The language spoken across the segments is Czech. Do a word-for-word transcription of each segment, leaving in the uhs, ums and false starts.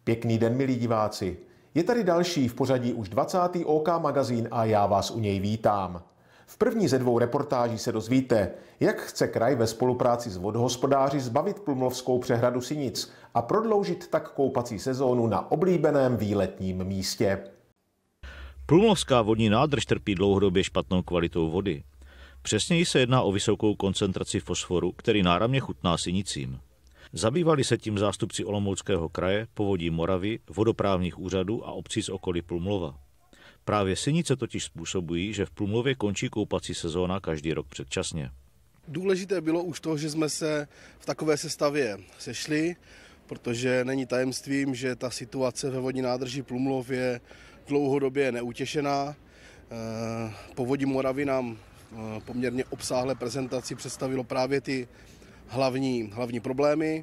Pěkný den, milí diváci. Je tady další v pořadí už dvacátý ó ká magazín a já vás u něj vítám. V první ze dvou reportáží se dozvíte, jak chce kraj ve spolupráci s vodohospodáři zbavit Plumlovskou přehradu Sinic a prodloužit tak koupací sezónu na oblíbeném výletním místě. Plumlovská vodní nádrž trpí dlouhodobě špatnou kvalitou vody. Přesněji se jedná o vysokou koncentraci fosforu, který náramně chutná Sinicím. Zabývali se tím zástupci Olomouckého kraje, Povodí Moravy, vodoprávních úřadů a obcí z okolí Plumlova. Právě Sinice totiž způsobují, že v Plumlově končí koupací sezóna každý rok předčasně. Důležité bylo už to, že jsme se v takové sestavě sešli, protože není tajemstvím, že ta situace ve vodní nádrži Plumlov je dlouhodobě neutěšená. Povodí Moravy nám poměrně obsáhlé prezentaci představilo právě ty hlavní, hlavní problémy.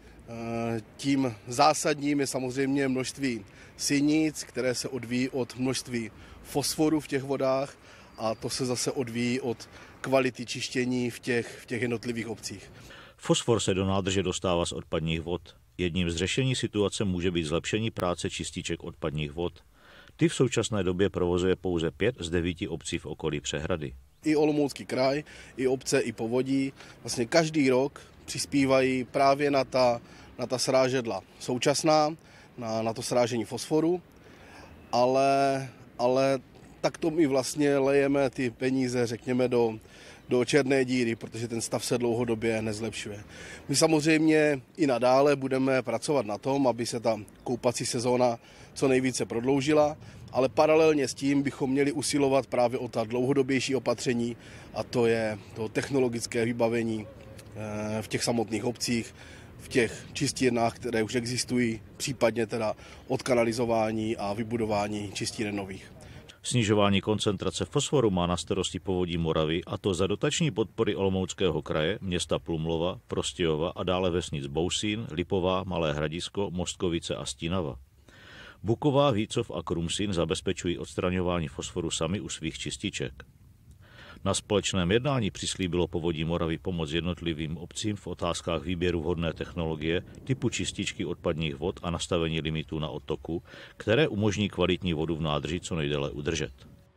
Tím zásadním je samozřejmě množství sinic, které se odvíjí od množství fosforu v těch vodách a to se zase odvíjí od kvality čištění v těch, v těch jednotlivých obcích. Fosfor se do nádrže dostává z odpadních vod. Jedním z řešení situace může být zlepšení práce čističek odpadních vod. Ty v současné době provozuje pouze pět z devíti obcí v okolí přehrady. I Olomoucký kraj, i obce, i povodí vlastně každý rok přispívají právě na ta, na ta srážedla současná, na, na to srážení fosforu, ale, ale takto my vlastně lejeme ty peníze, řekněme, do, do černé díry, protože ten stav se dlouhodobě nezlepšuje. My samozřejmě i nadále budeme pracovat na tom, aby se ta koupací sezóna co nejvíce prodloužila, ale paralelně s tím bychom měli usilovat právě o ta dlouhodobější opatření, a to je to technologické vybavení v těch samotných obcích, v těch čistírnách, které už existují, případně teda odkanalizování a vybudování čistíren nových. Snižování koncentrace fosforu má na starosti Povodí Moravy, a to za dotační podpory Olomouckého kraje, města Plumlova, Prostějova a dále vesnic Bousín, Lipová, Malé Hradisko, Mostkovice a Stínava. Buková, Vícov a Krumsín zabezpečují odstraňování fosforu sami u svých čističek. Na společném jednání přislíbilo Povodí Moravy pomoc jednotlivým obcím v otázkách výběru vhodné technologie, typu čističky odpadních vod a nastavení limitů na odtoku, které umožní kvalitní vodu v nádrži co nejdéle udržet.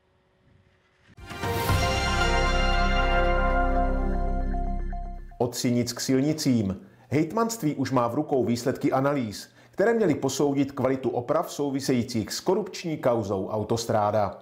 Od Sinic k silnicím. Hejtmanství už má v rukou výsledky analýz, které měly posoudit kvalitu oprav souvisejících s korupční kauzou Autostráda.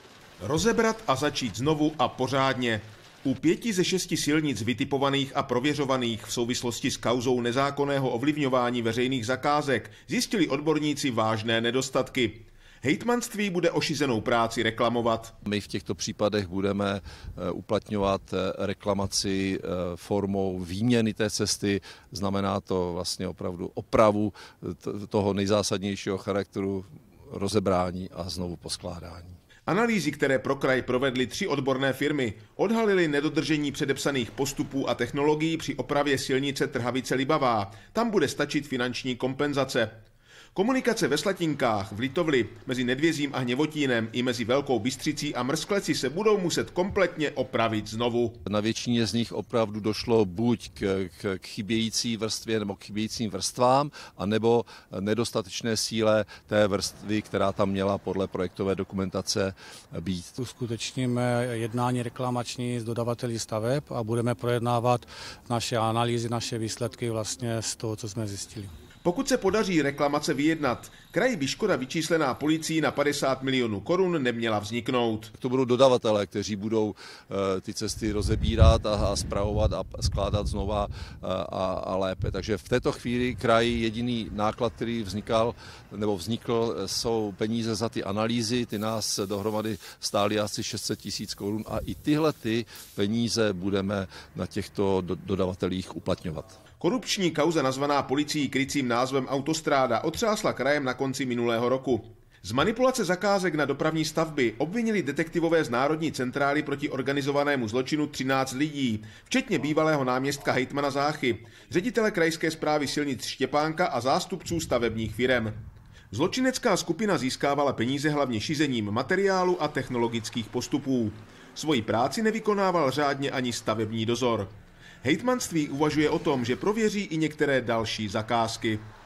Rozebrat a začít znovu a pořádně. U pěti ze šesti silnic vytipovaných a prověřovaných v souvislosti s kauzou nezákonného ovlivňování veřejných zakázek zjistili odborníci vážné nedostatky. Hejtmanství bude ošizenou práci reklamovat. My v těchto případech budeme uplatňovat reklamaci formou výměny té cesty. Znamená to vlastně opravdu opravu toho nejzásadnějšího charakteru, rozebrání a znovu poskládání. Analýzy, které pro kraj provedly tři odborné firmy, odhalily nedodržení předepsaných postupů a technologií při opravě silnice Trhavice-Libavá. Tam bude stačit finanční kompenzace. Komunikace ve Slatinkách, v Litovli, mezi Nedvězím a Hněvotínem i mezi Velkou Bystřicí a Mrzkleci se budou muset kompletně opravit znovu. Na většině z nich opravdu došlo buď k, k, k chybějící vrstvě nebo k chybějícím vrstvám, anebo nedostatečné síle té vrstvy, která tam měla podle projektové dokumentace být. Uskutečníme jednání reklamační s dodavateli staveb a budeme projednávat naše analýzy, naše výsledky vlastně z toho, co jsme zjistili. Pokud se podaří reklamace vyjednat, kraji by škoda vyčíslená policií na padesát milionů korun neměla vzniknout. To budou dodavatelé, kteří budou uh, ty cesty rozebírat a, a spravovat a skládat znova uh, a, a lépe. Takže v této chvíli kraj jediný náklad, který vznikal nebo vznikl, jsou peníze za ty analýzy. Ty nás dohromady stály asi šest set tisíc korun a i tyhle ty peníze budeme na těchto do, dodavatelích uplatňovat. Korupční kauza nazvaná policií krycím názvem Autostráda otřásla krajem na konci minulého roku. Z manipulace zakázek na dopravní stavby obvinili detektivové z Národní centrály proti organizovanému zločinu třináct lidí, včetně bývalého náměstka hejtmana Záchy, ředitele krajské správy silnic Štěpánka a zástupců stavebních firem. Zločinecká skupina získávala peníze hlavně šizením materiálu a technologických postupů. Svoji práci nevykonával řádně ani stavební dozor. Hejtmanství uvažuje o tom, že prověří i některé další zakázky.